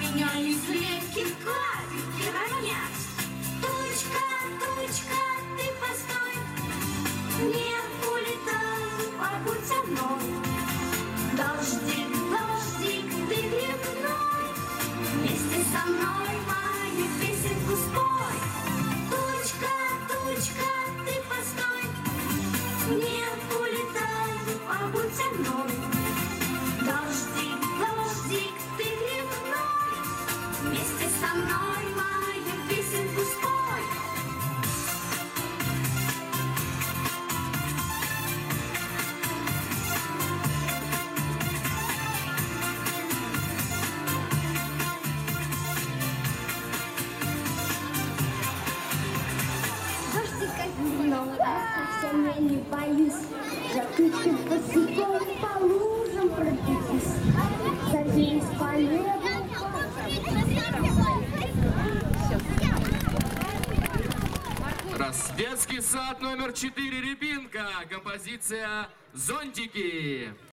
меня из легких капельки ронять. Тучка, тучка, ты постой, не улетай, побудь со мной. Дождик, дождик, ты дневной, вместе со мной мою песенку спой. Тучка, тучка, ты постой, не улетай, побудь со мной. Дождик, дождик, ты дневной, вместе со мной мою песенку спой. Дождика дневного совсем я не боюсь. За тучкой босиком по лужам пробегусь. Садись по небу. Детский сад номер 4, Рябинка. Композиция «Зонтики».